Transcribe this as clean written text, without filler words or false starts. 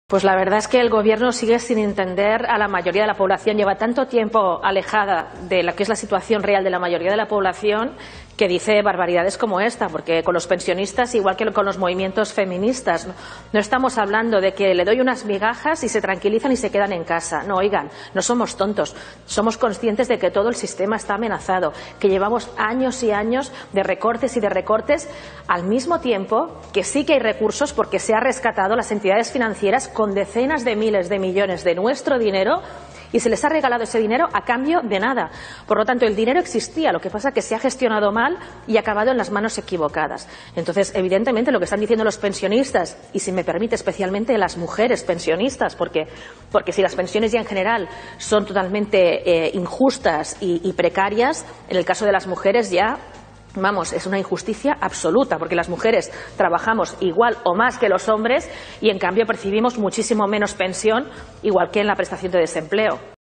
Pues la verdad es que el Gobierno sigue sin entender a la mayoría de la población. Lleva tanto tiempo alejada de lo que es la situación real de la mayoría de la población que dice barbaridades como esta, porque con los pensionistas, igual que con los movimientos feministas, no estamos hablando de que le doy unas migajas y se tranquilizan y se quedan en casa. No, oigan, no somos tontos. Somos conscientes de que todo el sistema está amenazado, que llevamos años y años de recortes y de recortes, al mismo tiempo que sí que hay recursos porque se ha rescatado las entidades financieras con decenas de miles de millones de nuestro dinero y se les ha regalado ese dinero a cambio de nada. Por lo tanto, el dinero existía, lo que pasa es que se ha gestionado mal y ha acabado en las manos equivocadas. Entonces, evidentemente, lo que están diciendo los pensionistas, y si me permite, especialmente las mujeres pensionistas, porque si las pensiones ya en general son totalmente injustas y precarias, en el caso de las mujeres ya, vamos, es una injusticia absoluta, porque las mujeres trabajamos igual o más que los hombres y en cambio percibimos muchísimo menos pensión, igual que en la prestación de desempleo.